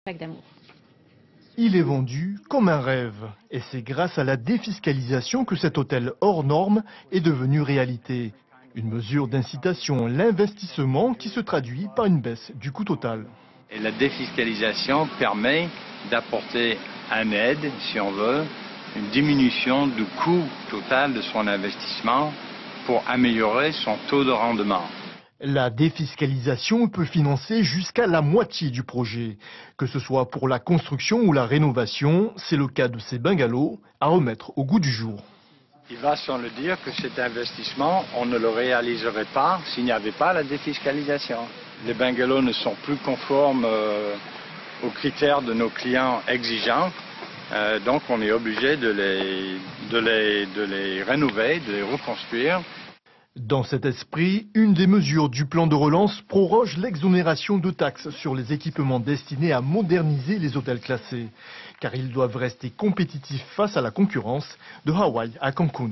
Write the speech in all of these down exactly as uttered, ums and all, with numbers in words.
d'amour. Il est vendu comme un rêve. Et c'est grâce à la défiscalisation que cet hôtel hors norme est devenu réalité. Une mesure d'incitation à l'investissement qui se traduit par une baisse du coût total. Et la défiscalisation permet d'apporter une aide, si on veut, une diminution du coût total de son investissement pour améliorer son taux de rendement. La défiscalisation peut financer jusqu'à la moitié du projet. Que ce soit pour la construction ou la rénovation, c'est le cas de ces bungalows à remettre au goût du jour. Il va sans le dire que cet investissement, on ne le réaliserait pas s'il n'y avait pas la défiscalisation. Les bungalows ne sont plus conformes euh, aux critères de nos clients exigeants, euh, donc on est obligé de les, de, les, de les rénover, de les reconstruire. Dans cet esprit, une des mesures du plan de relance proroge l'exonération de taxes sur les équipements destinés à moderniser les hôtels classés, car ils doivent rester compétitifs face à la concurrence de Hawaï à Cancun.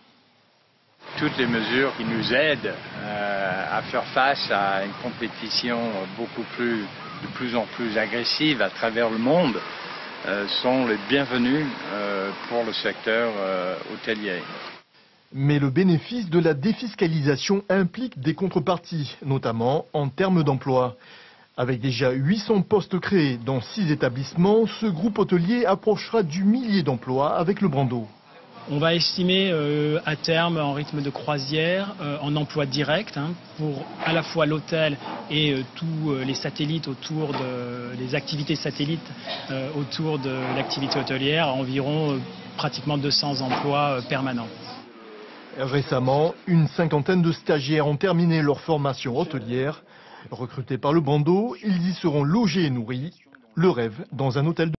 Toutes les mesures qui nous aident euh, à faire face à une compétition beaucoup plus, de plus en plus agressive à travers le monde euh, sont les bienvenues euh, pour le secteur euh, hôtelier. Mais le bénéfice de la défiscalisation implique des contreparties, notamment en termes d'emploi. Avec déjà huit cents postes créés dans six établissements, ce groupe hôtelier approchera du millier d'emplois avec le Brando. On va estimer euh, à terme en rythme de croisière, euh, en emploi direct, hein, pour à la fois l'hôtel et euh, tous euh, les satellites autour de, les activités satellites euh, autour de l'activité hôtelière, à environ euh, pratiquement deux cents emplois euh, permanents. Récemment, une cinquantaine de stagiaires ont terminé leur formation hôtelière. Recrutés par le Brando, ils y seront logés et nourris. Le rêve dans un hôtel de